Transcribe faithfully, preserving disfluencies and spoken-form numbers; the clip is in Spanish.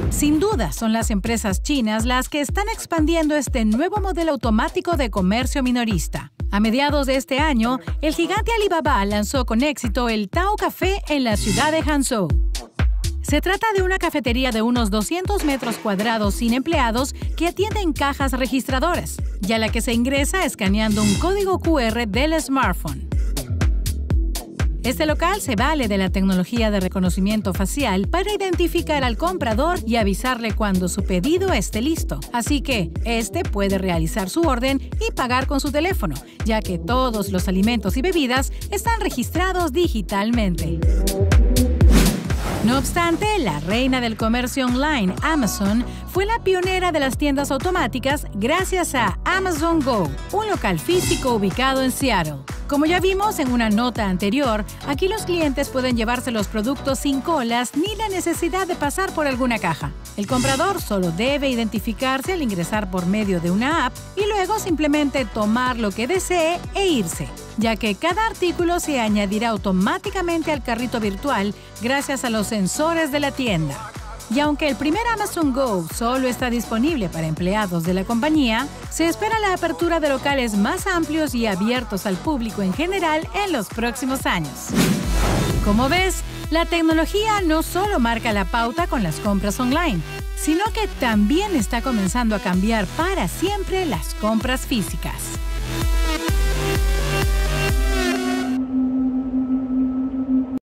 Sin duda, son las empresas chinas las que están expandiendo este nuevo modelo automático de comercio minorista. A mediados de este año, el gigante Alibaba lanzó con éxito el Tao Café en la ciudad de Hangzhou. Se trata de una cafetería de unos doscientos metros cuadrados sin empleados que atiende en cajas registradoras, y a la que se ingresa escaneando un código cu erre del smartphone. Este local se vale de la tecnología de reconocimiento facial para identificar al comprador y avisarle cuando su pedido esté listo. Así que este puede realizar su orden y pagar con su teléfono, ya que todos los alimentos y bebidas están registrados digitalmente. No obstante, la reina del comercio online, Amazon, fue la pionera de las tiendas automáticas gracias a Amazon Go, un local físico ubicado en Seattle. Como ya vimos en una nota anterior, aquí los clientes pueden llevarse los productos sin colas ni la necesidad de pasar por alguna caja. El comprador solo debe identificarse al ingresar por medio de una app y luego simplemente tomar lo que desee e irse, ya que cada artículo se añadirá automáticamente al carrito virtual gracias a los sensores de la tienda. Y aunque el primer Amazon Go solo está disponible para empleados de la compañía, se espera la apertura de locales más amplios y abiertos al público en general en los próximos años. Como ves, la tecnología no solo marca la pauta con las compras online, sino que también está comenzando a cambiar para siempre las compras físicas.